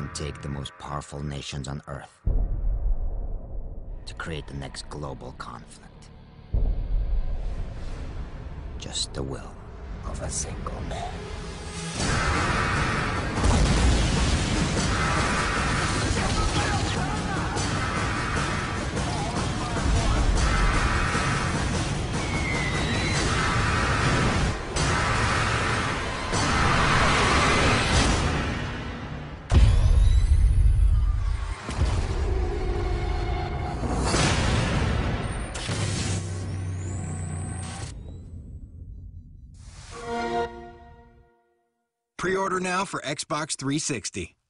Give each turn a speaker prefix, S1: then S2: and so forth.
S1: doesn't take the most powerful nations on Earth to create the next global conflict. Just the will of a single man.
S2: Pre-order now for Xbox 360.